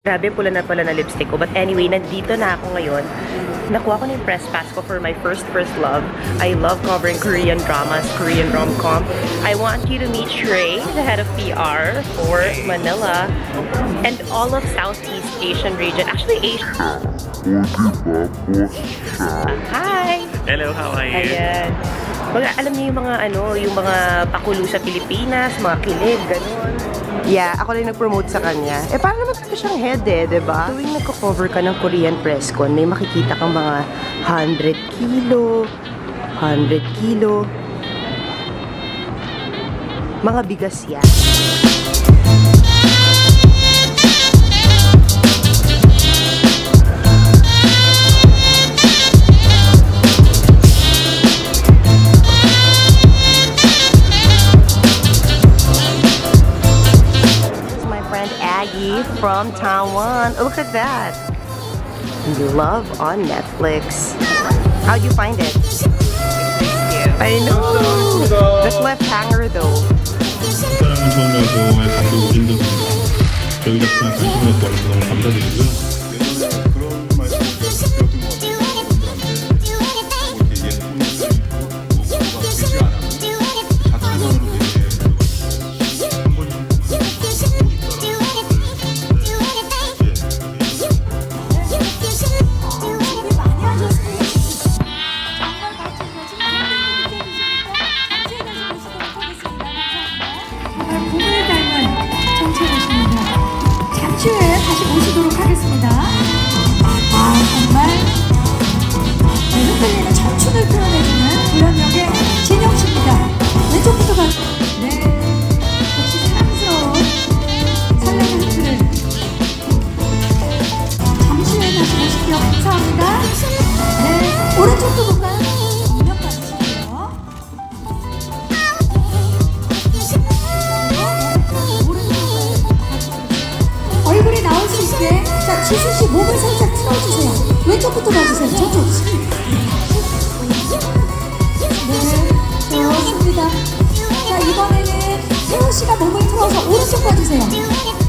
Grabe, pula na pala na lipstick ko. But anyway, nandito na ako ngayon. Nakuha ko na yung press pass ko for my first love. I love covering Korean dramas, Korean rom-com. I want you to meet Shrey, the head of PR for Manila and all of Southeast Asian region. Actually, Asia. Hi! Hello, how are you? Ayan. Alam niyo yung mga pakulo sa Pilipinas, mga kilig, ganun. Yeah, ako lang nag-promote sa kanya. Parang naman talaga siyang head diba? Tuwing nagko-cover ka ng Korean press con, may makikita kang mga 100 kilo, mga bigas yan. From Taiwan. Oh, look at that. Love on Netflix. How'd you find it? I know. The cliffhanger though. 사랑은 처음이라서의 감독 오신덕입니다. 저희 덕분에 관심을 구하셔서 너무 감사드리고요. 그런 말씀을 드렸던 것 같아요. 이렇게 예쁜 모습과 되지 않아도 자체적으로 되게 한번 봄을 닮은 정체이십니다. 잠시 후에 다시 모시도록 하겠습니다. 정말 흔들리는 청춘을 표현해주는 구현역의 진영 씨입니다. 왼쪽부터 가. 네, 역시 사랑스러운 설레는 흔들. 잠시 후에 다시 모실게요. 감사합니다. 네, 오른쪽도 볼까요? 이명 받으시고요. 얼굴이 나올 수 있게. 자, 지수씨 몸을 살짝 틀어주세요. 왼쪽부터 봐주세요. 저쪽. 네, 좋습니다. 자, 이번에는 세호씨가 몸을 틀어서 오른쪽 봐주세요.